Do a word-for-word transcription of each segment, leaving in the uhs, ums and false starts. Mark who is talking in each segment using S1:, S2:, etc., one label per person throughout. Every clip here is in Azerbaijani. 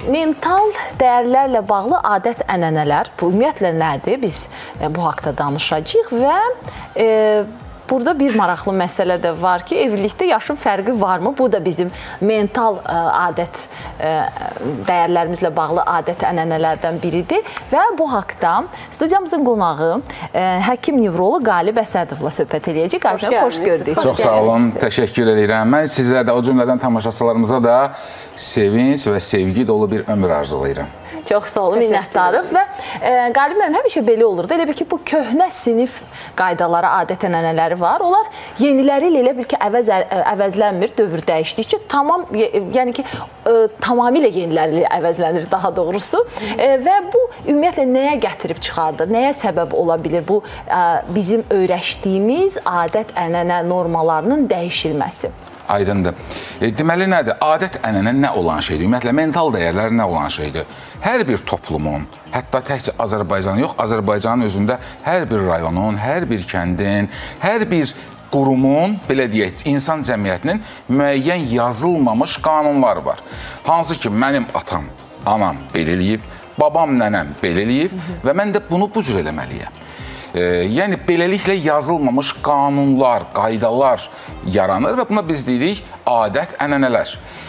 S1: mental dəyərlərlə bağlı adət-ənənələr, bu ümumiyyətlə nədir? Biz bu haqda danışacağıq və e, burada bir maraqlı məsələ də var ki, evlilikdə yaşın fərqi varmı? Bu da bizim mental ə, adət ə, dəyərlərimizlə bağlı adət-ənənələrdən biridir və bu haqda studiyamızın qonağı ə, həkim-nevroloq Qalib Əsədovla söhbət edəcək. Qalib, xoş gördük.
S2: Çox sağ olun, təşəkkür edirəm. Mən sizə də, o cümlədən tamaşaçılarımıza da sevinç və sevgi dolu bir ömür arzulayıram.
S1: Çox sağ olun, minnətdarıq və e, Qalib müəllim, həmişə belə olurdu. Elə bir ki, bu köhnə sinif qaydaları, adət-ənənələri var. Onlar yeniləri ilə elə bir ki, əvəz, əvəzlənmir, dövr dəyişdikcə tamam, yəni ki, e, tamamilə yeniləri ilə əvəzlənir daha doğrusu. E, və bu ümumiyyətlə nəyə gətirib çıxardır? Nəyə səbəb ola bilir bu e, bizim öyrəşdiyimiz adət-ənənə normalarının dəyişilməsi?
S2: Aydındır. E, deməli nədir? Adət-ənənə nə olan şeydir? Ümumiyyətlə, mental dəyərlər nə olan şeydir? Hər bir toplumun, hətta təkcə Azərbaycanın yox, Azərbaycanın özündə hər bir rayonun, hər bir kəndin, hər bir qurumun, belə deyək, insan cəmiyyətinin müəyyən yazılmamış qanunlar var. Hansı ki, mənim atam, anam belə eləyib, babam, nənəm belə eləyib və mən də bunu bu cür eləməliyəm. E, yəni, beləliklə yazılmamış qanunlar, qaydalar yaranır və buna biz deyirik adət-ənənələr.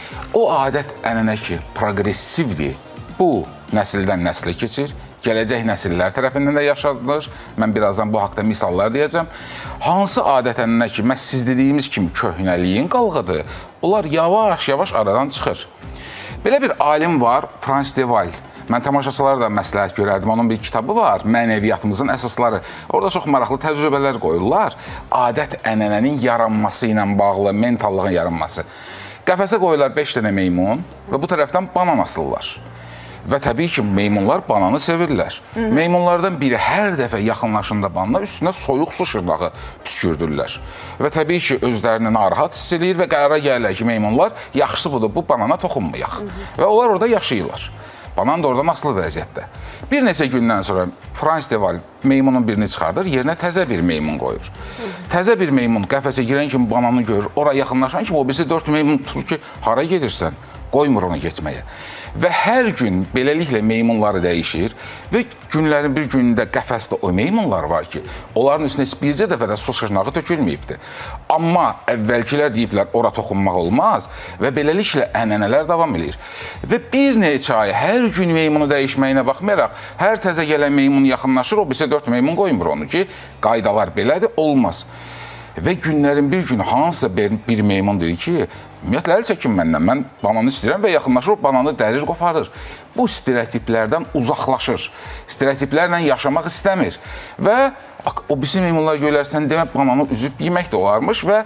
S2: O adət-ənənə ki, progressivdir, bu nəsildən nəslə keçir, gələcək nəsillər tərəfindən də yaşanılır. Mən birazdan bu haqda misallar deyəcəm. Hansı adət-ənənə ki, məhz siz dediyimiz kimi köhnəliyin qalğıdır, onlar yavaş-yavaş aradan çıxır. Belə bir alim var, Frans de Waal. Mən tamaşaçılara da məsləhət görərdim. Onun bir kitabı var, Mənəviyyatımızın əsasları. Orada çox maraqlı təcrübələr qoyurlar. Adət-ənənənin yaranması ilə bağlı, mentallığın yaranması. Qəfəsə qoyurlar beş dənə meymun və bu tərəfdən banan asırlar. Və təbii ki, meymunlar bananı sevirlər. Hı -hı. Meymunlardan biri hər dəfə yaxınlaşında banana üstünə soyuq su şırnağı püskürdürlər. Və təbii ki, özlərini narahat hiss edir və qərara gəlirlər ki, meymunlar yaxşısı budur, bu banana toxunmayaq. Hı -hı. Və onlar orada yaşayırlar. Banan da oradan asılı vəziyyətdə. Bir neçə gündən sonra Frans de Waal meymunun birini çıxardır, yerinə təzə bir meymun qoyur. Hı -hı. Təzə bir meymun qəfəsə girən kimi bananı görür, oraya yaxınlaşan kimi o birisi dörd meymun tutur ki, hara gedirsən, qoymur onu getməyə. Və hər gün beləliklə meymunları dəyişir və günlərin bir günündə qəfəsdə o meymunlar var ki, onların üstünə bircə dəfə də su şırnağı tökülməyibdir. Amma əvvəlkilər deyiblər, ora toxunmaq olmaz və beləliklə ənənələr davam edir. Və bir neçə ay hər gün meymunu dəyişməyinə baxmayaraq, hər təzə gələn meymun yaxınlaşır, o birisi dörd meymun qoymur onu ki, qaydalar belədir, olmaz. Və günlərin bir günü hansısa bir meymun deyir ki, ümumiyyətlə, əl çəkin məndən, mən bananı istəyirəm və yaxınlaşır, o bananı dərir, qoparır. Bu stereotiplərdən uzaqlaşır, stereotiplərlə yaşamaq istəmir. Və o birisi meymunlar görərsən, demək, bananı üzüb yemək də olarmış və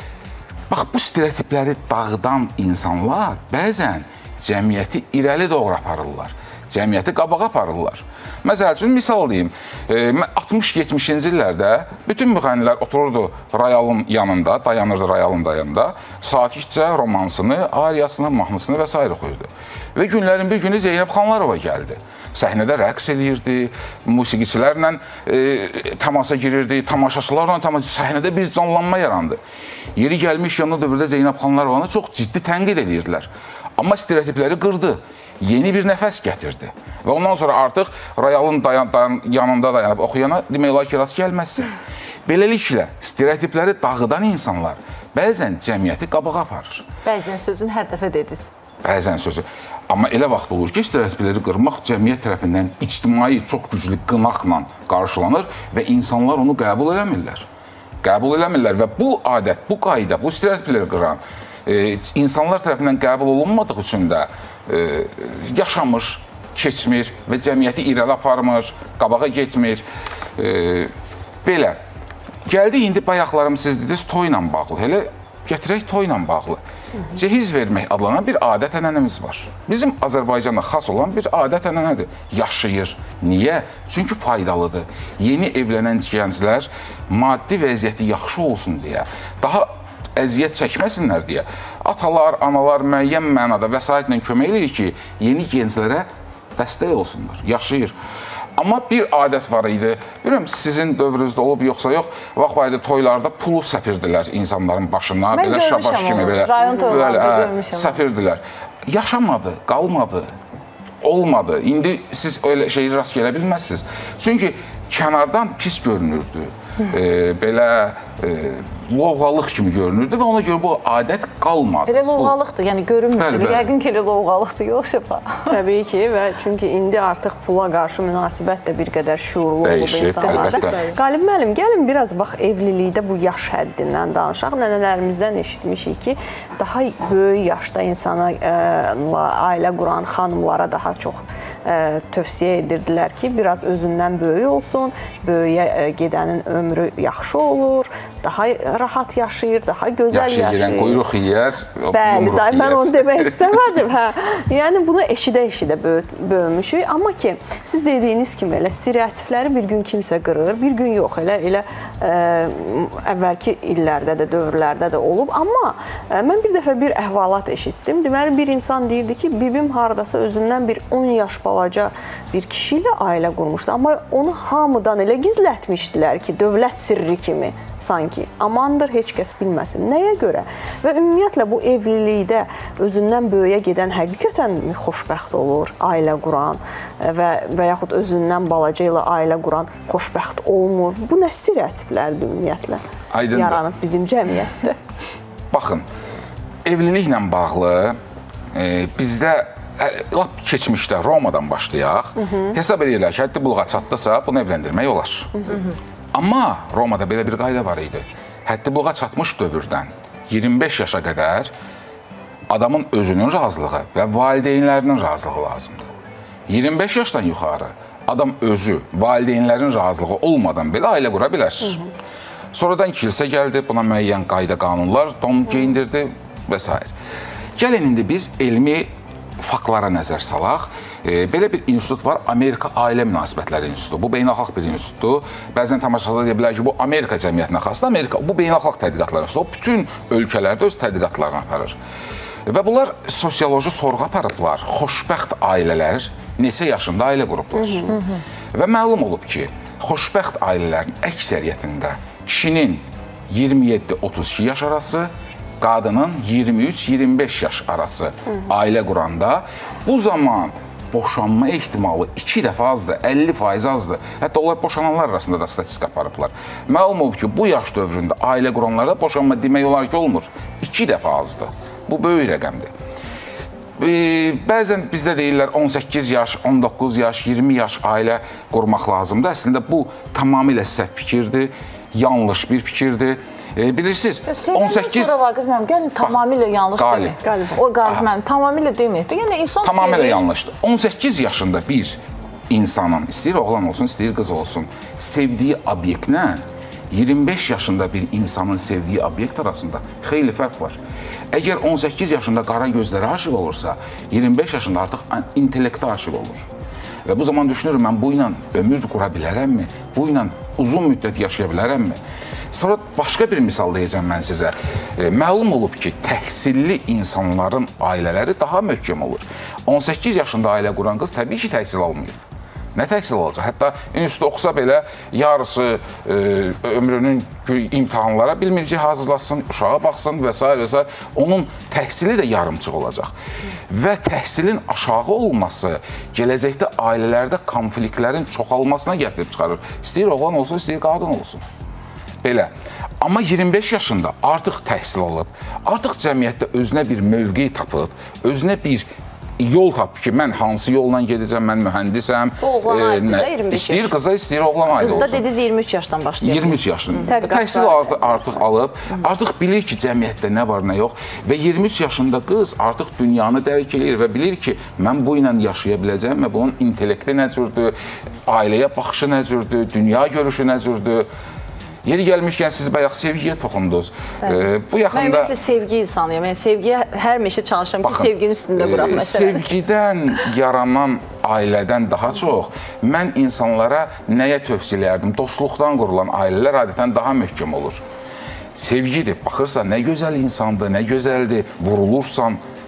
S2: bax, bu stereotipləri dağıdan insanlar bəzən cəmiyyəti irəli doğru aparırlar, cəmiyyəti qabağa aparırlar. Məsəl üçün, misal deyim, altmış yetmişinci illərdə bütün müğənnilər otururdu rayalın yanında, dayanırdı rayalın yanında, sakitcə romansını, ariyasını, mahnısını və s. oxuyurdu. Və günlərin bir günü Zeynəb Xanlarova gəldi. Səhnədə rəqs eləyirdi, musiqiçilərlə e, təmasa girirdi, tamaşaçılarla təmasa, səhnədə bir canlanma yarandı. Yeri gəlmiş yanına dövrdə Zeynəb Xanlarovanı çox ciddi tənqid edirdilər. Amma stereotipləri qırdı. Yeni bir nəfəs gətirdi. Və ondan sonra artıq rayalın dayan, dayan, yanında dayanıb oxuyana demək olar ki, rast gəlməzsin. Beləliklə, stereotipləri dağıdan insanlar bəzən cəmiyyəti qabağa aparır.
S1: Bəzən sözün hər dəfə dediniz.
S2: Bəzən sözü. Amma elə vaxt olur ki, stereotipləri qırmaq cəmiyyət tərəfindən ictimai çox güclü qınaqla qarşılanır və insanlar onu qəbul eləmirlər. Qəbul eləmirlər və bu adət, bu qayda, bu stereotipləri qıran e, insanlar tərəfindən qəbul olunmadığı üçün də e, yaşamır, keçmir və cəmiyyəti irəli aparmır, qabağa getmir. E, belə. Gəldi indi bayaqlarım siz dediniz toyla bağlı. Elə gətirək toyla bağlı. Cehiz vermək adlanan bir adət-ənənəmiz var. Bizim Azərbaycana xas olan bir adət-ənənədir. Yaşayır. Niyə? Çünki faydalıdır. Yeni evlənən gənclər maddi vəziyyəti yaxşı olsun deyə, daha əziyyət çəkməsinlər deyə atalar, analar müəyyən mənada vəsaitlə kömək edir ki, yeni gənclərə dəstək olsunlar. Yaşayır. Amma bir adət var idi, bilmirəm, sizin dövrünüzdə olub yoxsa yox, vaxt var idi, toylarda pulu səpirdilər insanların başına,
S1: mən
S2: belə şabaş kimi belə,
S1: rayon toylarda görmüşəm.
S2: Səpirdilər. Yaşamadı, qalmadı. olmadı. İndi siz öyle şeyi rast gələ bilməzsiniz. Çünki kənardan pis görünürdü. E, belə e, lovğalıq kimi görünürdü və ona görə bu adət qalmadı.
S1: Elə lovğalıqdır, yəni görünmür. Yəqin ki, elə lovğalıqdır, yox şəfa.
S3: Təbii ki, və çünki indi artıq pula qarşı münasibət də bir qədər şuurlu olub insanlarda. Qalib müəllim, gəlin biraz bax evlilikdə bu yaş həddindən danışaq. Nənələrimizdən eşitmişik ki, daha böyük yaşda insana ailə quran xanımlara daha çox tövsiyə edirdilər ki, biraz özündən böyük olsun, böyüyə gedənin ömrü yaxşı olur, daha rahat yaşayır, daha gözəl yaşayır.
S2: Yaxşı yerən quyruq yiyər,
S3: Bəli, mən onu demək istəmədim. Hə. Yəni, bunu eşidə-eşidə böyümüşük. Amma ki, siz dediyiniz kimi elə stereotipləri bir gün kimsə qırır, bir gün yox, elə elə əvvəlki illərdə də, dövrlərdə də olub. Amma mən bir dəfə bir əhvalat eşitdim. Deməli, bir insan deyirdi ki, bibim haradasa özündən bir on yaş balaca bir kişi ilə ailə qurmuşdu. Amma onu hamıdan elə gizlətmişdilər ki, dövlət sirri kimi sanki. Amandır, heç kəs bilməsin. Nəyə görə? Və ümumiyyətlə bu evlilikdə özündən böyüyə gedən həqiqətən xoşbəxt olur, ailə quran və, və yaxud özündən balaca ilə ailə quran xoşbəxt olmur. Bu nə stereotiplərdir ümumiyyətlə
S2: Aydındır.
S3: Yaranıb bizim cəmiyyətdə?
S2: Baxın, evliliklə bağlı e, bizdə lap keçmişdə Romadan başlayaq, Hı -hı. hesab edirlər ki, həddi buluğa çatdısa, bunu evləndirmək olar. Hı -hı. Amma Romada belə bir qayda var idi. Həddi buluğa çatmış dövrdən iyirmi beş yaşa qədər adamın özünün razılığı və valideynlərinin razılığı lazımdır. iyirmi beş yaşdan yuxarı adam özü, valideynlərin razılığı olmadan belə ailə qura bilər. Hı -hı. Sonradan kilsə gəldi, buna müəyyən qayda qanunlar don geyindirdi və s. Gəlin indi biz elmi faktlara nəzər salaq. E, belə bir institut var, Amerika Ailə Münasibətləri İnstitutu. Bu beynəlxalq bir institutdur. Bəzən tamaşaçılar deyə bilər ki, bu Amerika cəmiyyətinə xasdır. Amerika, bu beynəlxalq tədqiqatlar institutu. O bütün ölkələrdə öz tədqiqatlarını aparır. Və bunlar sosioloji sorğu aparıblar. Xoşbəxt ailələr neçə yaşında ailə qurublar. Hı -hı. Və məlum olub ki, xoşbəxt ailələrin əksəriyyətində kişinin iyirmi yeddi otuz iki yaş arası, qadının iyirmi üç iyirmi beş yaş arası Hı. ailə quranda bu zaman boşanma ehtimalı iki dəfə azdır, əlli faiz azdır. Hətta onlar boşananlar arasında da statistika aparıblar. Məlum olub ki, bu yaş dövründə ailə quranlarda boşanma demək olar ki, olmur. iki dəfə azdır. Bu böyük rəqəmdir. E, bəzən bizdə deyirlər on səkkiz yaş, on doqquz yaş, iyirmi yaş ailə qurmaq lazımdır. Əslində bu tamamilə səhv fikirdir, yanlış bir fikirdir. E, bilirsiniz, on səkkiz...
S1: Sonra Vaqif müəllim, gəlin tamamilə yanlış demək. O Qalib müəllim, tamamilə deməkdir. Yəni, insan
S2: tamamilə sevir... yanlışdır. on səkkiz yaşında bir insanın, istəyir oğlan olsun, istəyir qız olsun, sevdiyi obyektlə iyirmi beş yaşında bir insanın sevdiyi obyekt arasında xeyli fərq var. Əgər on səkkiz yaşında qara gözlərə aşıq olursa, iyirmi beş yaşında artıq intellektə aşıq olur. Və bu zaman düşünürüm, mən bu ilə ömür qura bilərəmmi? Bu ilə uzun müddət yaşaya bilərəmmi? Sonra başqa bir misal deyəcəm mən sizə. E, məlum olub ki, təhsilli insanların ailələri daha möhkəm olur. on səkkiz yaşında ailə quran qız təbii ki, təhsil almıyor. Nə təhsil alacaq? Hətta institutda oxusa belə yarısı e, ömrünün imtahanlara bilmir ki, hazırlasın, uşağa baxsın və s. və s. Onun təhsili də yarımçıq olacaq. Və təhsilin aşağı olması gələcəkdə ailələrdə konfliktlərin çoxalmasına gətirib çıxarır. İstəyir oğlan olsun, istəyir qadın olsun. Belə. Amma iyirmi beş yaşında artıq təhsil alıb, artıq cəmiyyətdə özünə bir mövqe tapıb, özünə bir yol tapıb ki, mən hansı yolla gedəcəm, mən mühəndisəm.
S1: Bu oğlan aiddir də iyirmi beş yaş.
S2: İstəyir qıza, istəyir oğlan aid olsun.
S1: Qızda dediniz iyirmi üç yaşdan başlayır.
S2: iyirmi üç yaşında. Təhsil artıq, artıq alıb, artıq bilir ki, cəmiyyətdə nə var, nə yox. Və iyirmi üç yaşında qız artıq dünyanı dərk edir və bilir ki, mən bu ilə yaşaya biləcəm və bunun intellekti nə cürdür, ailəyə baxışı nə cürdür, dünya görüşü nə cürdür. Yeri gəlmişkən siz bayaq sevgiyə toxundunuz.
S1: E, bu yaxında... Mən ümumiyyətlə sevgi insanıyım. Yəni, sevgiyə hər meşə çalışıram ki, sevginin üstündə quraq
S2: məsələn. Sevgidən yaranan ailədən daha çox mən insanlara nəyə tövsiyə edərdim? Dostluqdan qurulan ailələr adətən daha möhkəm olur. Sevgidir. Baxırsan, nə gözəl insandır, nə gözəldir. Vurulursan,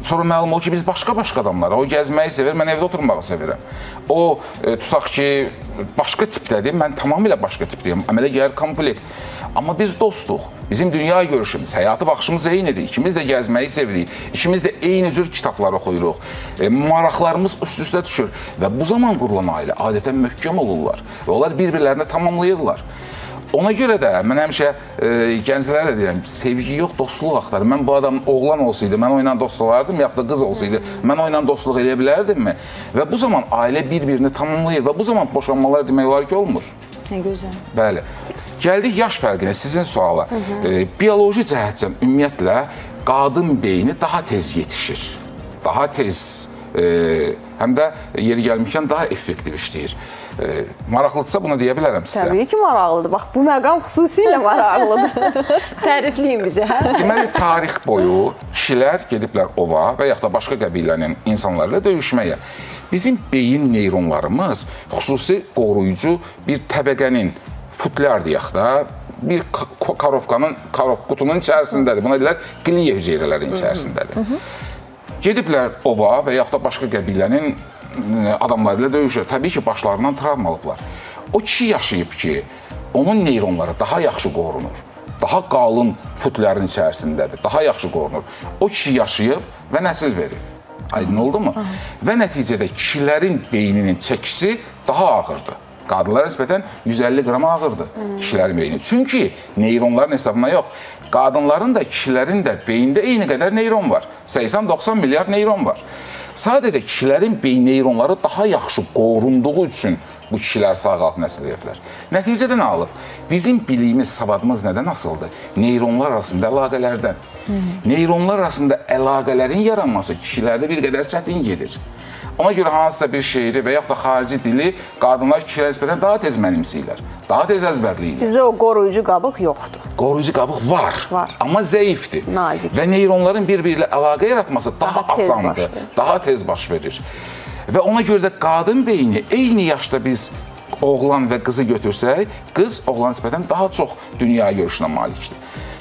S2: Sonra məlum o ki, biz başqa-başqa adamlar. O gəzməyi sevir, mən evdə oturmağı sevirəm. O, e, tutaq ki, başqa tipdədir, mən tamamilə başqa tipdəyim. Əmələ gəlir konflikt. Amma biz dostuq. Bizim dünya görüşümüz, həyatı baxışımız eynidir. İkimiz də gəzməyi sevirik. İkimiz də eyni cür kitablar oxuyuruq. E, maraqlarımız üst-üstə düşür. Və bu zaman qurulan ailə adətən möhkəm olurlar. Və onlar bir-birlərini tamamlayırlar. Ona görə də mən həmişə e, gənclərə də deyirəm, sevgi yox, dostluq axtarır. Mən bu adam oğlan olsaydı, mən o ilə dost olardım, yaxud da qız olsaydı, mən o ilə dostluq edə bilərdimmi? Və bu zaman ailə bir-birini tamamlayır və bu zaman boşanmalar demək olar ki, olmur.
S1: Nə gözəl.
S2: Bəli. Gəldik yaş fərqinə, sizin suala. E, bioloji cəhətdən ümumiyyətlə qadın beyni daha tez yetişir. Daha tez, e, həm də yeri gəlmişkən daha effektiv işləyir. E, maraqlıdırsa bunu deyə bilərəm sizə.
S3: Təbii ki, maraqlıdır. Bax, bu məqam xüsusilə maraqlıdır.
S1: Tərifləyin bizi, hə?
S2: Deməli, tarix boyu kişilər gediblər ova və yaxud da başqa qəbilənin insanlarla döyüşməyə. Bizim beyin neyronlarımız xüsusi qoruyucu bir təbəqənin, futlyar deyək də, bir korobkanın, korob qutunun içərisindədir. Buna deyilər, qliya hüceyrələrin içərisindədir. Gediblər ova və yaxud da başqa qəbilənin adamları ilə döyüşür. Təbii ki, başlarından travma alıblar. O kişi yaşayıb ki, onun neyronları daha yaxşı qorunur. Daha qalın futlərin içərisindədir. Daha yaxşı qorunur. O kişi yaşayıb və nəsil verib. Aydın oldu mu? Və nəticədə kişilərin beyninin çəkisi daha ağırdır. Qadınlara nisbətən yüz əlli qram ağırdır kişilərin beyni. Çünki neyronların hesabına yox, qadınların da, kişilərin də beyində eyni qədər neyron var. səksən doxsan milyard neyron var. Sadəcə kişilərin beyin neyronları daha yaxşı qorunduğu üçün bu kişilər sağ qalıb nəsil veriblər. Nəticədə nə alıb? Bizim biliyimiz, savadımız nədən asıldır? Neyronlar arasında əlaqələrdən. Hmm. Neyronlar arasında əlaqələrin yaranması kişilərdə bir qədər çətin gedir. Ona görə hansısa bir şeiri və yaxud da xarici dili qadınlar kişilərə nisbətən daha tez mənimsəyirlər, daha tez əzbərləyirlər.
S3: Bizdə o qoruyucu qabıq yoxdur.
S2: Qoruyucu qabıq var,
S3: var.
S2: Amma zəifdir.
S3: Nazik.
S2: Və neyronların bir-biri ilə əlaqə yaratması daha, daha asandır, daha tez baş verir. Və ona görə də qadın beyni eyni yaşda biz oğlan və qızı götürsək, qız oğlan nisbətən daha çox dünya görüşünə malikdir.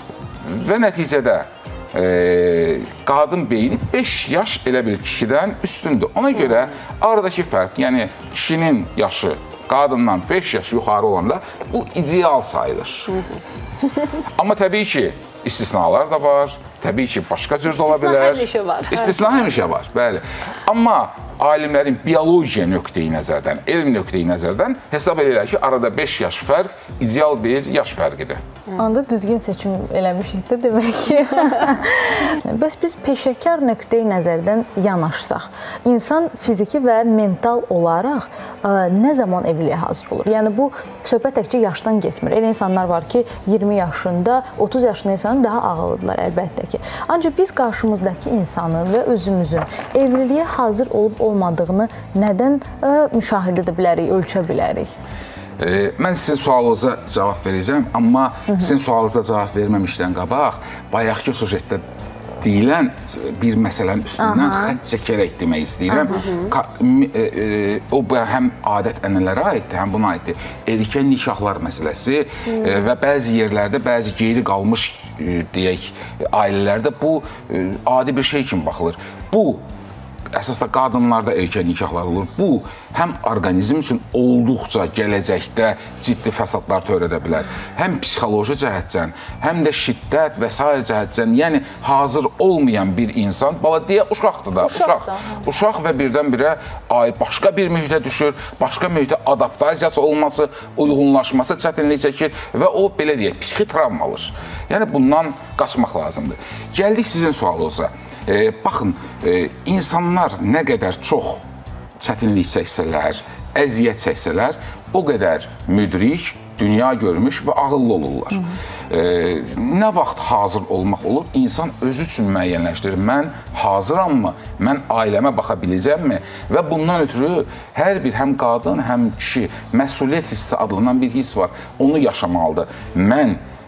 S2: Və nəticədə E, qadın beyni beş yaş elə bil kişidən üstündür. Ona görə aradakı fərq, yəni kişinin yaşı qadından beş yaş yuxarı olanda bu ideal sayılır. Amma təbii ki, istisnalar da var. Təbii ki, başqa cür də ola bilər.
S1: İstisna həmişə var.
S2: İstisna həmişə var, bəli. Amma alimlərin biologiya nöqteyi nəzərdən, elm nöqteyi nəzərdən hesab edirlər ki, arada beş yaş fərq ideal bir yaş fərqidir.
S4: Onda düzgün seçim eləmişik də demək ki. Bəs biz peşəkar nöqteyi nəzərdən yanaşsaq, insan fiziki və mental olaraq ə, nə zaman evliliyə hazır olur? Yəni bu söhbət təkcə yaşdan getmir. Elə insanlar var ki, iyirmi yaşında, otuz yaşında insanın daha ağıllıdırlar əlbəttə ki. Ancaq biz qarşımızdakı insanın və özümüzün evliliyə hazır olub olmadığını nədən ə, müşahidə edə bilərik, ölçə bilərik?
S2: E, mən sizin sualınıza cavab verəcəm, amma Hı -hı. sizin sualınıza cavab verməmişdən qabaq, bayaqki sujetdə deyilən bir məsələnin üstündən Aha. xətt çəkərək demək istəyirəm. Ka e, e, o həm adət ənənələrə aiddir, həm buna aiddir. Erkən nikahlar məsələsi e, və bəzi yerlərdə, bəzi geri qalmış e, deyək, ailələrdə bu e, adi bir şey kimi baxılır. Bu əsasda qadınlarda erkən nikahlar olur. Bu, həm orqanizm üçün olduqca gələcəkdə ciddi fəsadlar törədə bilər. Həm psixoloji cəhətdən, həm də şiddət və s. cəhətdən, yəni hazır olmayan bir insan, bala deyə uşaqdır da, uşaq. Uşaq və birdən-birə başqa bir mühitə düşür, başqa mühitə adaptasiyası olması, uyğunlaşması çətinlik çəkir və o, belə deyək, psixi travma alır. Yəni, bundan qaçmaq lazımdır. Gəldik sizin sualınıza. E, baxın, e, insanlar nə qədər çox çətinlik çəksələr, əziyyət çəksələr, o qədər müdrik, dünya görmüş və ağıllı olurlar. E, nə vaxt hazır olmaq olur? İnsan özü üçün müəyyənləşdirir. Mən hazırammı? Mən ailəmə baxa biləcəmmi? Və bundan ötürü hər bir həm qadın, həm kişi məsuliyyət hissi adlanan bir his var. Onu yaşamalıdır. Mən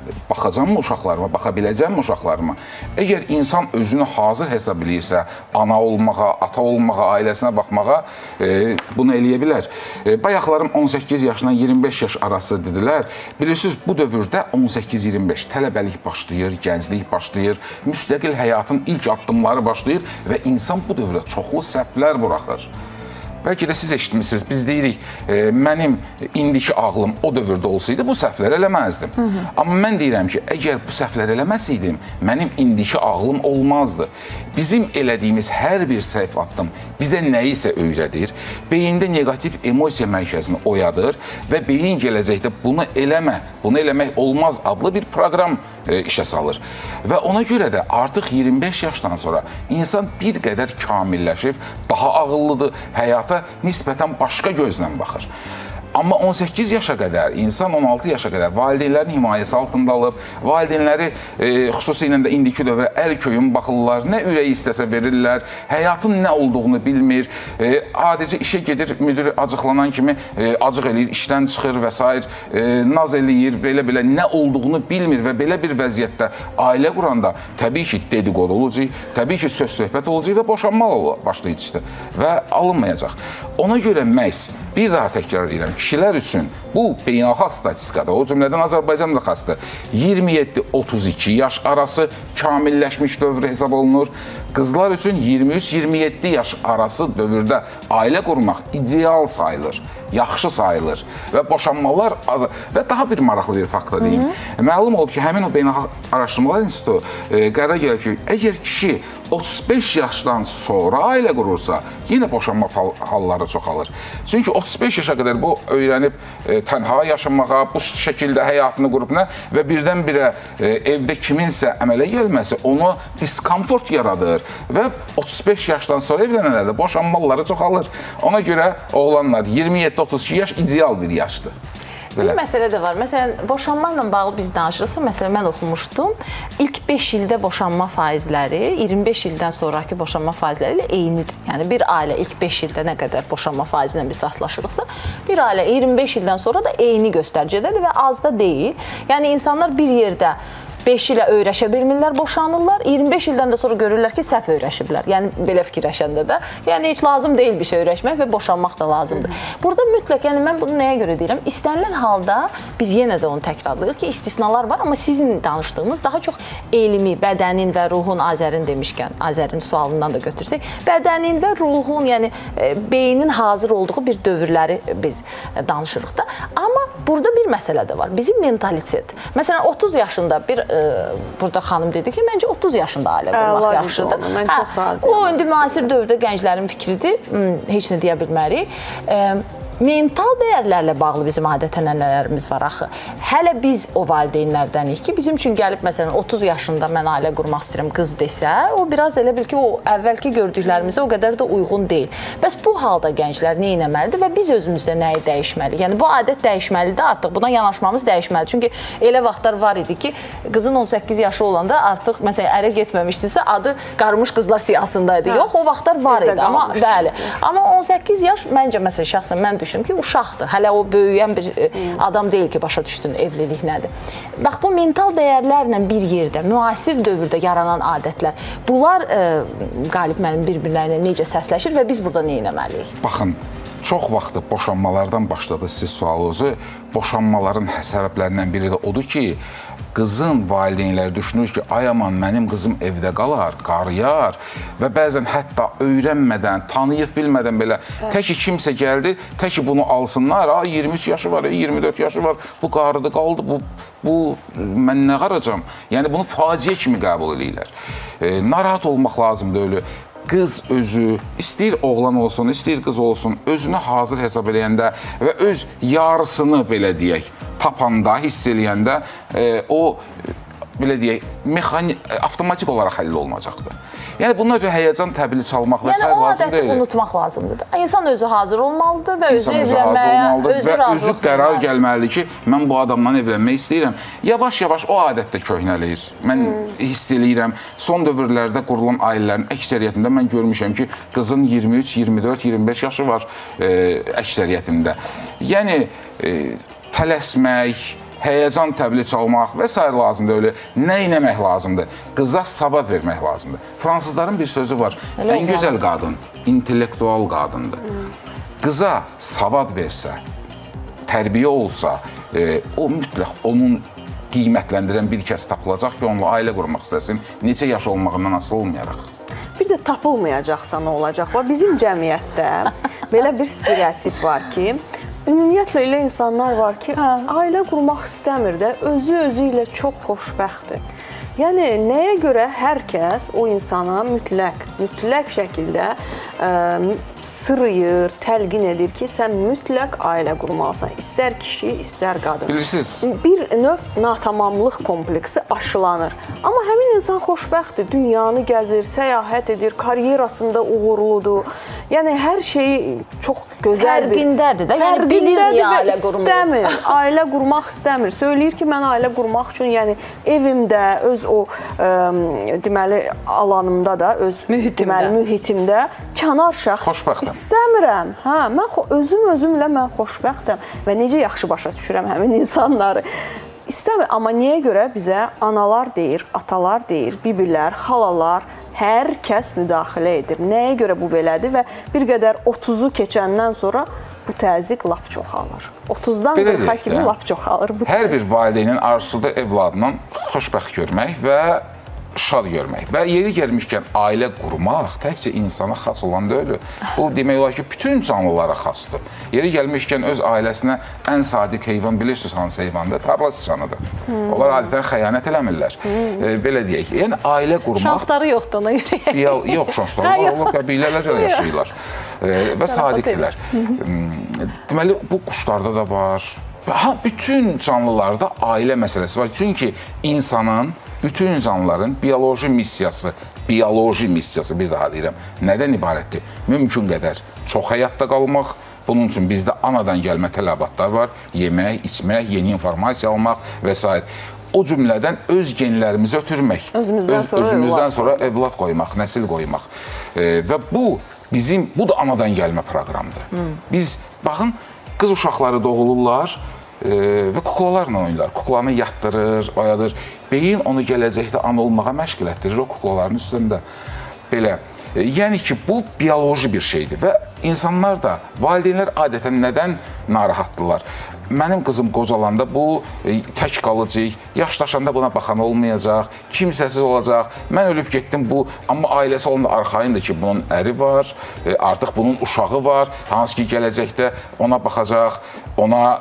S2: baxacağam mı uşaqlarıma, baxa biləcəm mi uşaqlarıma? Əgər insan özünü hazır hesab edirsə, ana olmağa, ata olmağa, ailəsinə baxmağa e, bunu eləyə bilər. E, bayaqlarım on səkkiz yaşından iyirmi beş yaş arası dedilər. Bilirsiniz, bu dövrdə on səkkiz iyirmi beş tələbəlik başlayır, gənclik başlayır, müstəqil həyatın ilk addımları başlayır və insan bu dövrdə çoxlu səhvlər buraxır. Bəlkə də siz eşitmişsiniz, biz deyirik, e, mənim indiki ağlım o dövrdə olsaydı bu səhvləri eləməzdim. Hı -hı. Amma mən deyirəm ki, əgər bu səhvləri eləməsəydim, mənim indiki ağlım olmazdı. Bizim elədiyimiz hər bir səhv addım bizə nəyisə öyrədir, beyində negativ emosiya mərkəzini oyadır və beyin gələcəkdə bunu eləmə, bunu eləmək olmaz adlı bir proqram e, işə salır. Və ona görə də artıq iyirmi beş yaşdan sonra insan bir qədər kamilləşib, daha ağıllıdır, həyata nisbətən başqa gözlə baxır. Amma on səkkiz yaşa qədər, insan on altı yaşa qədər valideynlərin himayəsi altında alıb, valideynləri e, xüsusilə də indiki dövrə əl köyün baxırlar, nə ürəyi istəsə verirlər, həyatın nə olduğunu bilmir, e, adicə işə gedir, müdür acıqlanan kimi e, acıq eləyir, işdən çıxır və s. E, naz eləyir, belə-belə nə olduğunu bilmir və belə bir vəziyyətdə ailə quranda təbii ki, dedikodu olacaq, təbii ki, söz-söhbət olacaq və boşanma başlayacaqdır və alınmayacaq. Ona görə məhz, bir daha təkrar edirəm, kişilər üçün bu beynəlxalq statistikada, o cümlədən Azərbaycan da xastır, iyirmi yeddi otuz iki yaş arası kamilləşmiş dövr hesab olunur. Qızlar üçün iyirmi üç iyirmi yeddi yaş arası dövrdə ailə qurmaq ideal sayılır, yaxşı sayılır və boşanmalar az. Və daha bir maraqlı bir fakta deyim. Hı -hı. Məlum olub ki, həmin o Beynəlxalq Araşdırmalar İnstitutu e, qərar gəlir ki, əgər kişi otuz beş yaşdan sonra ailə qurursa, yenə boşanma halları çoxalır. Çünki otuz beş yaşa qədər bu öyrənib e, tənha yaşamağa, bu şəkildə həyatını qurub nə və birdən-birə e, evdə kiminsə əmələ gəlməsi onu diskomfort yaradır və otuz beş yaşdan sonra evlənənlərdə boşanmaları çoxalır. Ona görə oğlanlar iyirmi yeddi otuz iki yaş ideal bir yaşdır.
S1: Bir məsələ də var. Məsələn, boşanma ilə bağlı biz danışırsa, məsələn, mən oxumuşdum. İlk beş ildə boşanma faizləri iyirmi beş ildən sonraki boşanma faizləri ilə eynidir. Yəni, bir ailə ilk beş ildə nə qədər boşanma faizi ilə biz rastlaşırıqsa, bir ailə iyirmi beş ildən sonra da eyni göstəricədədir və az da deyil. Yəni, insanlar bir yerdə beş ilə öyrəşə bilmirlər, boşanırlar. iyirmi beş ildən də sonra görürlər ki, səhv öyrəşiblər. Yəni, belə fikirləşəndə də. Yəni, heç lazım deyil bir şey öyrəşmək və boşanmaq da lazımdır. Burada mütləq, yəni mən bunu nəyə görə deyirəm? İstənilən halda biz yenə də onu təkrarlayırıq ki, istisnalar var, amma sizin danışdığınız daha çox elmi, bədənin və ruhun, Azərin demişkən, Azərin sualından da götürsək, bədənin və ruhun, yəni e, beynin hazır olduğu bir dövrləri biz e, danışırıq da. Amma burada bir məsələ də var. Bizim mentalitet. Məsələn, otuz yaşında bir burada xanım dedi ki, məncə otuz yaşında ailə qurmaq yaxşıdır.
S3: Mən çox razıyam.
S1: O, indi müasir dövrdə gənclərin fikridir, heç nə deyə bilmərik. Mental dəyərlərlə bağlı bizim adət-ənənələrimiz var axı. Hələ biz o valideynlərdənik ki, bizim üçün gəlib məsələn otuz yaşında mən ailə qurmaq istəyirəm qız desə, o biraz elə bil ki, o əvvəlki gördüklərimizə o qədər də uyğun deyil. Bəs bu halda gənclər nə etməlidir və biz özümüzdə nəyi dəyişməliyik? Yəni bu adət dəyişməlidir, artıq buna yanaşmamız dəyişməlidir. Çünki elə vaxtlar var idi ki, qızın on səkkiz yaşı olanda artıq məsələn ərə getməmişdisə, adı qarmış qızlar siyahısındaydı. Yox, o vaxtlar var idi. Amma bəli. Amma on səkkiz yaş məncə məsələn şəxsən mən düşünürəm ki, uşaqdır. Hələ o böyüyən bir adam deyil ki, başa düşdün evlilik nədir. Bax, bu mental dəyərlərlə bir yerdə, müasir dövrdə yaranan adətlər, bunlar e, qalib mənim bir-birlərinə necə səsləşir və biz burada nə etməliyik?
S2: Baxın, çox vaxtı boşanmalardan başladı siz sualınızı. Boşanmaların səbəblərindən biri də odur ki, qızın valideynləri düşünür ki, ay aman mənim qızım evdə qalar, qarıyar və bəzən hətta öyrənmədən, tanıyıb bilmədən belə tək ki kimsə gəldi, tək ki bunu alsınlar, iyirmi üç yaşı var, iyirmi dörd yaşı var, bu qarıdı qaldı, bu, bu mən nə qaracam? Yəni bunu faciə kimi qəbul edirlər. E, narahat olmaq lazımdır öyle. Qız özü, istəyir oğlan olsun, istəyir qız olsun, özünü hazır hesab eləyəndə və öz yarısını belə deyək, tapanda, hiss eləyəndə e, o, belə deyək, mexanik, avtomatik olaraq həll olunacaqdır. Yəni bunun üçün həyəcan təbili çalmaq və s. lazım deyil.
S1: Yəni o adəti unutmaq lazımdır. İnsan özü hazır olmalıdır və özü evlənməyə, özü
S2: və özü qərar gəlməlidir ki, mən bu adamdan evlənmək istəyirəm. Yavaş-yavaş o adət də köhnələyir. Mən hmm. hiss eləyirəm, son dövrlərdə qurulan ailələrin əksəriyyətində mən görmüşəm ki, qızın iyirmi üç, iyirmi dörd, iyirmi beş yaşı var e, əksəriyyətində. Yəni e, tələsmək, həyəcan təbili çalmaq və s. lazımdır, öyle nə eləmək lazımdır, qıza savad vermək lazımdır. Fransızların bir sözü var,
S1: Elə
S2: ən gözəl qadın, intellektual qadındır. Qıza savad versə, tərbiyə olsa, e, o mütləq onun qiymətləndirən bir kəs tapılacaq ki, onunla ailə qurmaq istəsin, neçə yaş olmağından asılı olmayaraq.
S3: Bir də tapılmayacaqsa nə olacaq? Bizim cəmiyyətdə belə bir stereotip var ki, ümumiyyətlə elə insanlar var ki, ailə qurmaq istəmir də, özü-özü ilə çox xoşbəxtdir. Yəni, nəyə görə hər kəs o insana mütləq, mütləq şəkildə ə, sırıyır, təlqin edir ki, sən mütləq ailə qurmalısan. İstər kişi, istər qadın.
S2: Bilirsiniz?
S3: Bir növ natamamlıq kompleksi aşılanır. Amma həmin insan xoşbəxtdir, dünyanı gəzir, səyahət edir, karyerasında uğurludur. Yəni, hər şeyi çox gözəl bir...
S1: Fərqindədir də, yəni bilir niyə ailə qurmaq.
S3: İstəmir, ailə qurmaq istəmir. Söyləyir ki, mən ailə qurmaq üçün, yəni evimdə, öz o ə, deməli alanımda da, öz
S1: mühitimdə,
S3: deməli, mühitimdə kənar şəxs
S2: xoşbəxtəm.
S3: İstəmirəm. Hə, mən özüm özümlə mən xoşbəxtəm və necə yaxşı başa düşürəm həmin insanları. İstəmir, amma niyə görə bizə analar deyir, atalar deyir, bibilər, xalalar, hər kəs müdaxilə edir. Nəyə görə bu belədir və bir qədər otuzu keçəndən sonra bu təzyiq lap çoxalır. otuzdan qırxa kimi lap çoxalır.
S2: Hər bir valideynin arzusudur evladından xoşbəxt görmək və şad görmək. Və yeri gəlmişkən ailə qurmaq təkcə insana xas olan deyil. Bu demək olar ki, bütün canlılara xasdır. Yeri gəlmişkən öz ailəsinə ən sadiq heyvan bilirsiniz hansı heyvandır? Tarla sıçanıdır. Hmm. Onlar adətən xəyanət eləmirlər. Hmm. E, belə deyək ki, yəni ailə qurmaq...
S1: Şansları yoxdur ona görə.
S2: Yox, şansları var. Onlar qəbilələr yaşayırlar. E, və sadiqdirlər. Deməli, bu quşlarda da var. Ha, bütün canlılarda ailə məsələsi var. Çünki insanın bütün canlıların bioloji missiyası, bioloji missiyası bir daha deyirəm, nədən ibarətdir? Mümkün qədər çox həyatda qalmaq, bunun üçün bizdə anadan gəlmə tələbatlar var, yemək, içmək, yeni informasiya almaq və s. O cümlədən öz genlərimizi ötürmək,
S3: özümüzdən,
S2: öz,
S3: sonra,
S2: özümüzdən
S3: evlad.
S2: sonra evlad qoymaq, nəsil qoymaq. E, və bu bizim, bu da anadan gəlmə proqramdır. Hmm. Biz, baxın, qız uşaqları doğulurlar, Ee, və kuklalarla oynayırlar. Kuklanı yatdırır, oyadır. Beyin onu gələcəkdə ana olmağa məşq elətdirir o kuklaların üstündə. Belə. E, yəni ki, bu bioloji bir şeydir və insanlar da, valideynlər adətən nədən narahatdırlar? Mənim qızım qocalanda bu e, tək qalıcı, yaşlaşanda buna baxan olmayacaq, kimsəsiz olacaq, mən ölüb getdim bu, amma ailəsi olanda arxayındır ki, bunun əri var, e, artıq bunun uşağı var, hansı ki gələcəkdə ona baxacaq, ona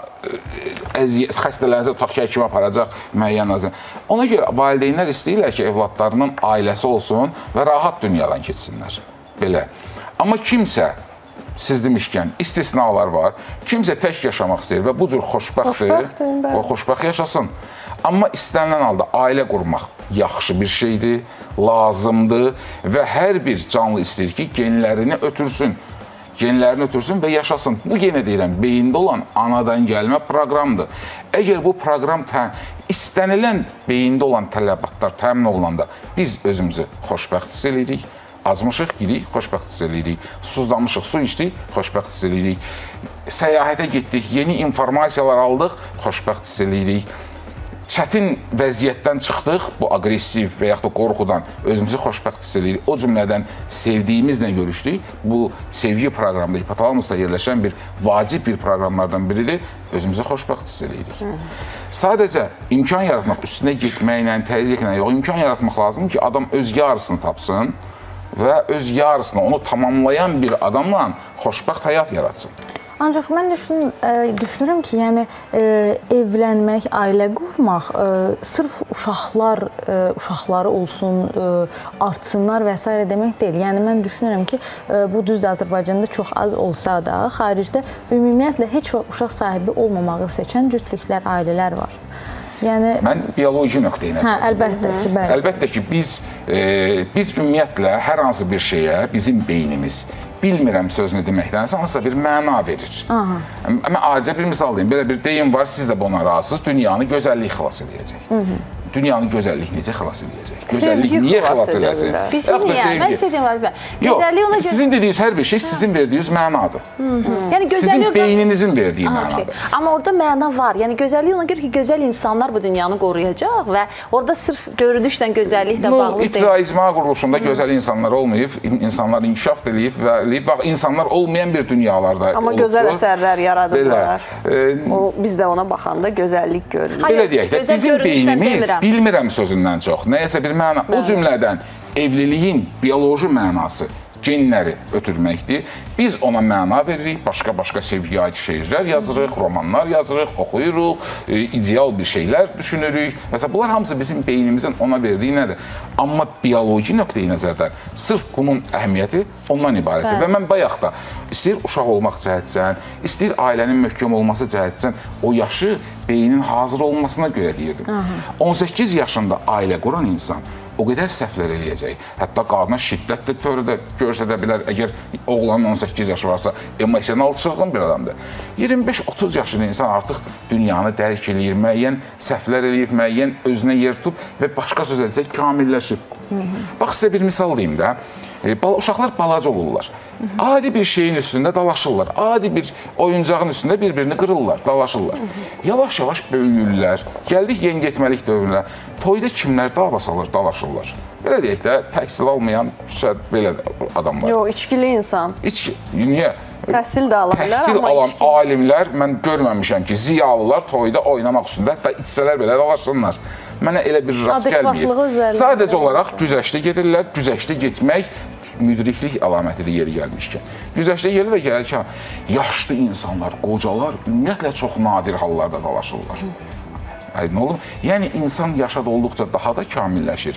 S2: e, xəstələnəcək, tutaq ki, həkimə aparacaq müəyyən azın. Ona görə valideynlər istəyirlər ki, evladlarının ailəsi olsun və rahat dünyadan keçsinlər. Belə. Amma kimsə, siz demişkən, istisnalar var. Kimsə tək yaşamaq istəyir və bu cür xoşbəxtdir, o xoşbəxt yaşasın. Amma istənilən halda ailə qurmaq yaxşı bir şeydir, lazımdır və hər bir canlı istəyir ki, genlərini ötürsün. Genlərini ötürsün və yaşasın. Bu, yenə deyirəm, beyində olan anadan gəlmə proqramdır. Əgər bu proqram istənilən beyində olan tələbatlar təmin olunanda biz özümüzü xoşbəxt hiss edirik. Azmışıq, gidik, xoşbəxt hiss edirik. Susuzlanmışıq, su içdik, xoşbəxt hiss edirik. Səyahətə getdik, yeni informasiyalar aldıq, xoşbəxt hiss edirik. Çətin vəziyyətdən çıxdıq, bu agresiv və yaxud da qorxudan özümüzü xoşbəxt hiss edirik. O cümlədən sevdiyimizlə görüşdük. Bu sevgi proqramında, hipotalamusda yerləşən bir vacib bir proqramlardan biridir. Özümüzü xoşbəxt hiss edirik. Sadəcə imkan yaratmaq, üstünə getməklə, təzyiqlə yox, imkan yaratmaq lazım ki, adam öz yarısını tapsın və öz yarısını, onu tamamlayan bir adamla xoşbəxt həyat yaratsın.
S4: Ancaq mən düşün, düşünürəm ki, yəni evlənmək, ailə qurmaq sırf uşaqlar, uşaqları olsun, artsınlar və s. demək deyil. Yəni mən düşünürəm ki, bu düzdür, Azərbaycanda çox az olsa da, xaricdə ümumiyyətlə heç uşaq sahibi olmamağı seçən cütlüklər, ailələr var. Yəni,
S2: mən bioloji nöqteyi nəzərdə.
S4: Hə, əlbəttə ki, bəli.
S2: Əlbəttə ki, biz, e, biz ümumiyyətlə hər hansı bir şeyə bizim beynimiz, bilmirəm sözünü deməkdənsə, hansısa bir məna verir. Aha. Mən acizə bir misal deyim, belə bir deyim var, siz də buna razısınız, dünyanı gözəllik xilas edəcək. Hı -hı. dünyanın gözəllik necə xilas edəcək? Gözəllik niyə xilas eləsin?
S1: Bilsin niyə? Mən istəyirəm var. Gözəllik ona görə...
S2: Sizin dediyiniz hər bir şey sizin verdiyiniz mənadır.
S1: Yəni
S2: Sizin beyninizin verdiyi mənadır.
S1: Amma orada məna var. Yəni gözəllik ona görə ki, gözəl insanlar bu dünyanı qoruyacaq və orada sırf görünüşlə gözəlliklə bağlı deyil.
S2: İbtidai icma quruluşunda gözəl insanlar olmayıb, insanlar inkişaf edib və insanlar olmayan bir dünyalarda olubdur.
S3: Amma gözəl əsərlər yaradıblar. Biz də ona baxanda gözəllik görürük.
S2: Belə deyək də, bizim beynimiz bilmirəm sözündən çox, nəyəsə bir məna, o cümlədən evliliyin bioloji mənası genləri ötürməkdir. Biz ona məna veririk, başqa-başqa sevgiyə aid şeirlər yazırıq, romanlar yazırıq, oxuyuruq, e, ideal bir şeylər düşünürük. Məsələn, bunlar hamısı bizim beynimizin ona verdiyi nədir? Amma bioloji nöqteyi nəzərdən sırf bunun əhəmiyyəti ondan ibarətdir. Hə. Və mən bayaq da istəyir uşaq olmaq cəhətsən, istəyir ailənin möhkəm olması cəhətsən, o yaşı beynin hazır olmasına görə deyirdim. Aha. on səkkiz yaşında ailə quran insan o qədər səhvlər eləyəcək. Hətta qadına şiddətli törədə göstərə bilər. Əgər oğlanın on səkkiz yaşı varsa, emosional çılğın bir adamdır. iyirmi beş otuz yaşında insan artıq dünyanı dərk eləyir, müəyyən səhvlər eləyir, müəyyən özünə yer tutub və başqa söz etsək, kamilləşib. Bax, sizə bir misal deyim də. Uşaqlar balaca olurlar. Adi bir şeyin üstündə dalaşırlar. Adi bir oyuncağın üstündə bir-birini qırırlar, dalaşırlar. Yavaş-yavaş böyüyürlər. Gəldik yeniyetməlik dövrünə. Toyda kimlər dava salır, dalaşırlar. Belə deyək də, təhsil almayan belə adamlar.
S3: Yox, içkili insan.
S2: İçki, niyə?
S3: Təhsil də alırlar,
S2: təhsil
S3: amma
S2: alan
S3: içkili.
S2: alimlər, mən görməmişəm ki, ziyalılar toyda oynamaq üstündə, hətta içsələr belə dalaşsınlar. Mənə elə bir rast gəlməyib. Sadəcə olaraq güzəşdə gedirlər, güzəşdə getmək müdriklik əlamətidir yeri gəlmişkən. Güzəşdə yeri və gəlir ki, yaşlı insanlar, qocalar ümumiyyətlə çox nadir hallarda dalaşırlar. Nə olur? Yəni, insan yaşad olduqca daha da kamilləşir.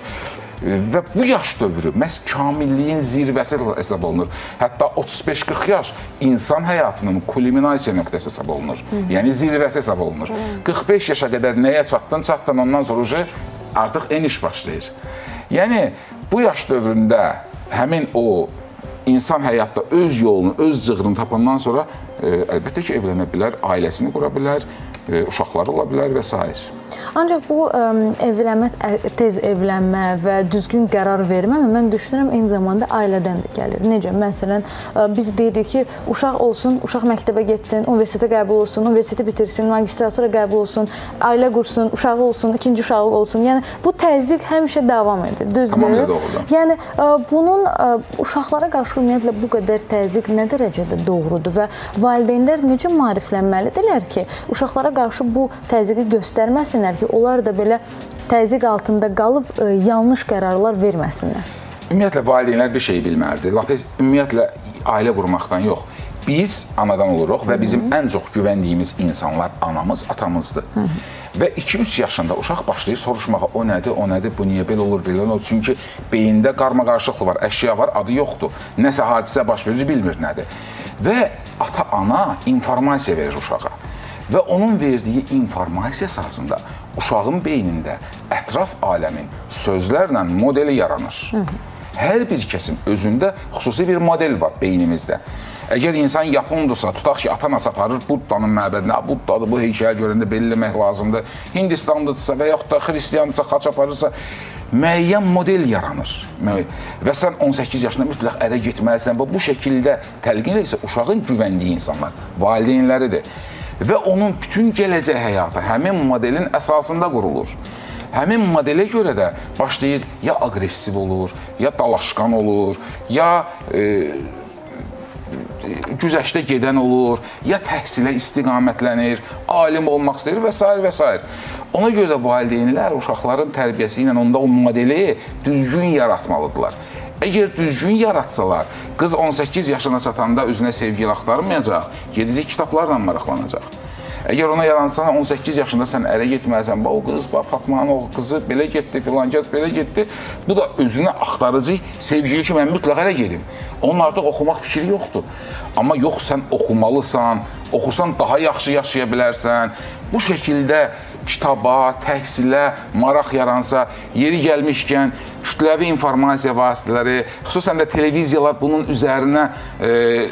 S2: Və bu yaş dövrü məhz kamilliyin zirvəsi hesab olunur. Hətta otuz beş qırx yaş insan həyatının kulminasiya nöqtəsi hesab olunur. Yəni, zirvəsi hesab olunur. qırx beş yaşa qədər nəyə çatdın, çatdın, ondan sonra artıq eniş başlayır. Yəni, bu yaş dövründə həmin o insan həyatda öz yolunu, öz cığırını tapandan sonra e, əlbəttə ki, evlənə bilər, ailəsini qura bilər, e, uşaqları ola bilər və s.
S4: Ancaq bu ə, evlənmə, tez evlənmə və düzgün qərar vermə, mən düşünürəm, eyni zamanda ailədən də gəlir. Necə? Məsələn, ə, biz deyirik ki, uşaq olsun, uşaq məktəbə getsin, universitetə qəbul olsun, universiteti bitirsin, magistratura qəbul olsun, ailə qursun, uşağı olsun, ikinci uşağı olsun. Yəni, bu təzyiq həmişə davam edir, düzdür?
S2: Tamamilə doğrudur.
S4: Yəni, ə, bunun ə, uşaqlara qarşı ümumiyyətlə bu qədər təzyiq nə dərəcədə doğrudur və valideynlər necə maariflənməlidirlər ki, uşaqlara qarşı bu təzyiqi göstərməsinlər ki, onlar da belə təzyiq altında qalıb ə, yanlış qərarlar verməsinlər.
S2: Ümumiyyətlə, valideynlər bir şey bilməlidir. Ümumiyyətlə, ailə qurmaqdan yox. Biz anadan oluruq və bizim ən çox güvəndiyimiz insanlar anamız, atamızdır. Hı -hı. Və iki üç yaşında uşaq başlayır soruşmağa, o nədir, o nədir, bu niyə belə olur, belə olur. Çünki beyində qarma-qarışıqlı var, əşya var, adı yoxdur. Nəsə hadisə baş verir, bilmir nədir. Və ata-ana informasiya verir uşağa. Və onun verdiyi informasiya əsasında uşağın beynində ətraf aləmin sözlərlə modeli yaranır. Hı -hı. Hər bir kəsin özündə xüsusi bir model var beynimizdə. Əgər insan Yapondursa, tutaq ki, ata-anası aparır Buddanın məbədinə, Buddadır, bu heykəl görəndə belirləmək lazımdır. Hindistandadırsa və yaxud da xristiyandısa, xaç aparırsa, müəyyən model yaranır. Və sən on səkkiz yaşında mütləq ərə getməlisən və bu şəkildə təlqin edirsə, uşağın güvəndiyi insanlar, valideynləridir. Və onun bütün gələcək həyatı həmin modelin əsasında qurulur. Həmin modelə görə də başlayır, ya aqressiv olur, ya dalaşqan olur, ya e, güzəşdə gedən olur, ya təhsilə istiqamətlənir, alim olmaq istəyir və s. və s. Ona görə də valideynlər uşaqların tərbiyəsi ilə onda o modeli düzgün yaratmalıdırlar. Əgər düzgün yaratsalar, qız on səkkiz yaşına çatanda özünə sevgili axtarmayacaq, gedəcək kitablarla maraqlanacaq. Əgər ona yaransan, on səkkiz yaşında sən ərə getməlisən, o qız, Fatmanın o qızı belə getdi, filan kəs belə getdi. Bu da özünə axtarıcı sevgili ki, mən mütləq ərə gedim. Onun artıq oxumaq fikri yoxdur. Amma yox, sən oxumalısan, oxusan daha yaxşı yaşaya bilərsən. Bu şəkildə kitaba, təhsilə maraq yaransa, yeri gəlmişkən kütləvi informasiya vasitələri, xüsusən də televiziyalar bunun üzərinə e,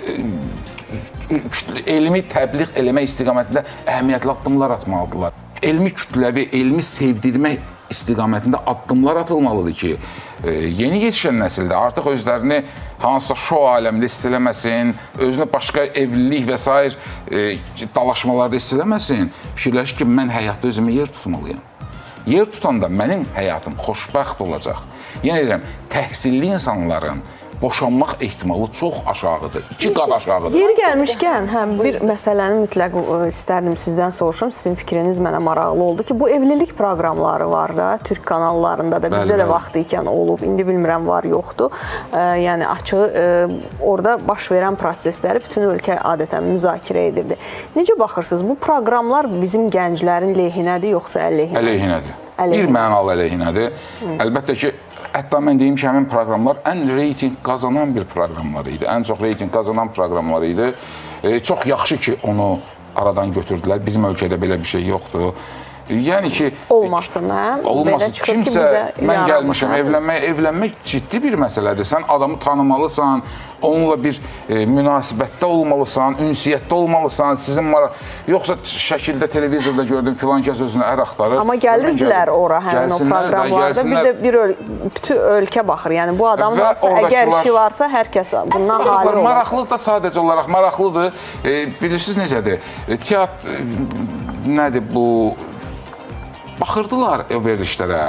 S2: elmi təbliğ eləmək istiqamətində əhəmiyyətli addımlar atmalıdırlar. Elmi kütləvi, elmi sevdirmək istiqamətində addımlar atılmalıdır ki, yeni yetişən nəsildə artıq özlərini hansısa şou aləmində hiss eləməsin, özünü başqa evlilik və s. dalaşmalarda hiss eləməsin, fikirləşir ki, mən həyatda özümə yer tutmalıyam. Yer tutanda mənim həyatım xoşbəxt olacaq. Yenə deyirəm, təhsilli insanların boşanmaq ehtimalı çox aşağıdır. İki qat aşağıdır.
S3: Yeri gəlmişkən, həm bir məsələni mütləq istərdim sizdən soruşum. Sizin fikriniz mənə maraqlı oldu ki, bu evlilik proqramları var da, Türk kanallarında da, bizdə də vaxtı ikən olub, indi bilmirəm var, yoxdur. Yəni, açığı, orada baş verən prosesləri bütün ölkə adətən müzakirə edirdi. Necə baxırsınız, bu proqramlar bizim gənclərin lehinədir, yoxsa əleyhinədir?
S2: Əleyhinədir. Bir mənalı əleyhinədir. Əlbəttə ki, hətta mən deyim ki, həmin proqramlar ən reyting qazanan bir proqramlar idi. Ən çox reyting qazanan proqramlar idi. E, çox yaxşı ki, onu aradan götürdülər. Bizim ölkədə belə bir şey yoxdur. Yəni ki...
S3: Olmasın, hə?
S2: Olmasın. Kimsə, mən gəlmişəm, evlənmək, evlənmək ciddi bir məsələdir. Sən adamı tanımalısan, onunla bir e, münasibətdə olmalısan, ünsiyyətdə olmalısan, sizin maraq... Yoxsa şəkildə, televizorda gördüm, filan kəs özünə ər axtarır.
S3: Amma gəlirdilər ora, həmin o proqramlarda. Bir də bir öl bütün ölkə baxır. Yəni, bu adam varsa, əgər işi varsa, hər kəs bundan hali olur.
S2: Maraqlı da sadəcə olaraq maraqlıdır. E, bilirsiniz necədir? E, teatr, e, nədir bu... Baxırdılar o verilişlərə,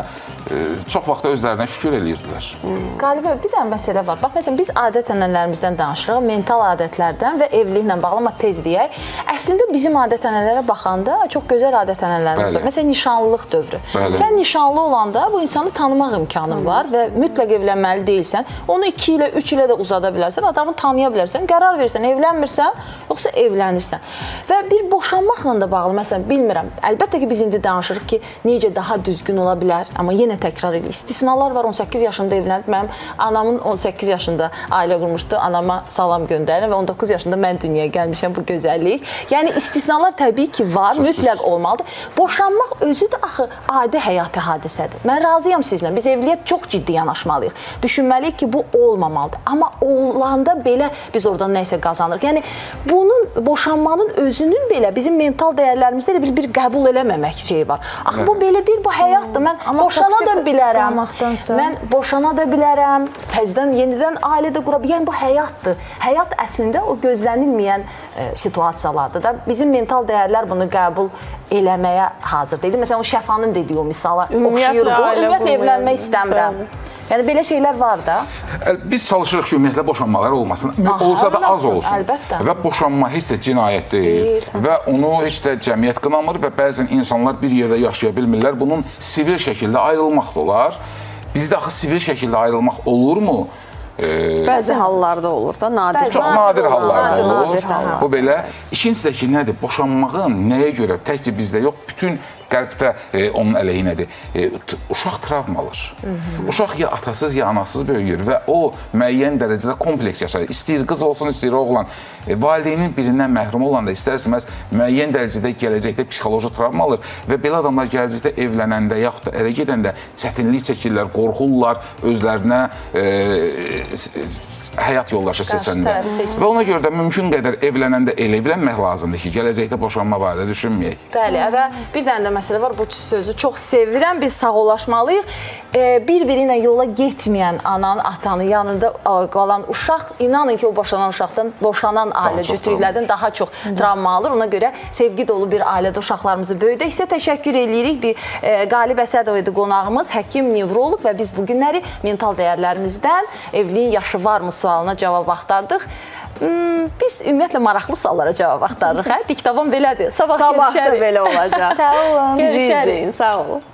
S2: çox vaxt özlərinə şükür eləyirdilər.
S1: Qalibə, bir dənə məsələ var. Bax, məsələn, biz adət-ənənələrimizdən danışırıq, mental adətlərdən və evliliklə bağlı, amma tez deyək. Əslində, bizim adət-ənənələrə baxanda çox gözəl adət-ənənələrimiz var. Məsələn, nişanlılıq dövrü. Bəli. Sən nişanlı olanda bu insanı tanımaq imkanın var və mütləq evlənməli deyilsən. Onu iki ilə, üç ilə də uzada bilərsən, adamı tanıya bilərsən, qərar verirsən, evlənmirsən, yoxsa evlənirsən. Və bir boşanmaqla da bağlı, məsələn, bilmirəm. Əlbəttə ki, biz indi danışırıq ki, necə daha düzgün ola bilər, amma yenə təkrar edir. İstisnalar var, on səkkiz yaşında evlənib. Mənim anamın on səkkiz yaşında ailə qurmuşdu. Anama salam göndərir və on doqquz yaşında mən dünyaya gəlmişəm, bu gözəllik. Yəni, istisnalar təbii ki, var, mütləq olmalıdır. Boşanmaq özü də axı adi həyati hadisədir. Mən razıyam sizlə. Biz evliliyə çox ciddi yanaşmalıyıq. Düşünməliyik ki, bu olmamalıdır. Amma olanda belə biz oradan nəyisə qazanırıq. Yəni, bunun, boşanmanın özünün belə bizim mental dəyərlərimizdə elə bir, bir qəbul eləməmək şeyi var. Axı, bu belə deyil, bu həyatdır. Mən boşana da bilərəm, mən boşana da bilərəm, təzdən, yenidən ailədə qura bilərəm. Yəni, bu həyatdır. Həyat əslində o gözlənilməyən e, situasiyalardır da. Bizim mental dəyərlər bunu qəbul eləməyə hazır deyil. Məsələn, o Şəfanın dediyi o misala oxşuyur bu. Ümumiyyətlə, evlənmək istəmirəm. Yəni, belə şeylər var da.
S2: Biz çalışırıq ki, ümumiyyətlə boşanmalar olmasın. Aha, olsa da az olsun.
S1: Əlbəttə.
S2: Və boşanma heç də cinayət deyil. deyil. Və onu heç də cəmiyyət qınamır və bəzən insanlar bir yerdə yaşaya bilmirlər. Bunun sivil şəkildə ayrılmaq da olar. Bizdə axı sivil şəkildə ayrılmaq olurmu? Ee,
S3: Bəzi hallarda olur da, nadir.
S2: Çox nadir hallarda
S3: nadir,
S2: olur.
S3: Nadir, nadir.
S2: Bu belə. İkincisi də ki, nədir? Boşanmağın nəyə görə? Təkcə bizdə yox, bütün qərbdə e, onun əleyhinədir. E, uşaq travma alır. Hı -hı. Uşaq ya atasız, ya anasız böyüyür və o müəyyən dərəcədə kompleks yaşayır. İstəyir qız olsun, istəyir oğlan. E, valideynin birindən məhrum olanda istər-istəməz müəyyən dərəcədə gələcəkdə psixoloji travma alır və belə adamlar gələcəkdə evlənəndə yaxud da ərə gedəndə çətinlik çəkirlər, qorxurlar özlərinə e, həyat yoldaşı seçəndə. Və ona görə də mümkün qədər evlənəndə elə evlənmək lazımdır ki, gələcəkdə boşanma barədə düşünməyək.
S1: Bəli, və bir dənə də məsələ var, bu sözü çox sevirəm, biz sağollaşmalıyıq. Bir-biri ilə yola getməyən ananın, atanın yanında qalan uşaq, inanın ki, o boşanan uşaqdan, boşanan ailə cütlüklərdən daha çox travma alır. Ona görə sevgi dolu bir ailədə uşaqlarımızı böyüdək. Sizə təşəkkür edirik. Bir Qalib Əsədov idi qonağımız, həkim, nevroloq və biz bu günləri mental dəyərlərimizdən evliliyin yaşı varmı sualına cavab axtardıq. Hmm, biz ümumiyyətlə maraqlı suallara cavab axtarırıq. Hə? Diktaban belədir. Sabah, Sabah görüşərik.
S3: Sabah da belə olacaq.
S4: Sağ olun.
S3: Görüşərik. Sağ olun.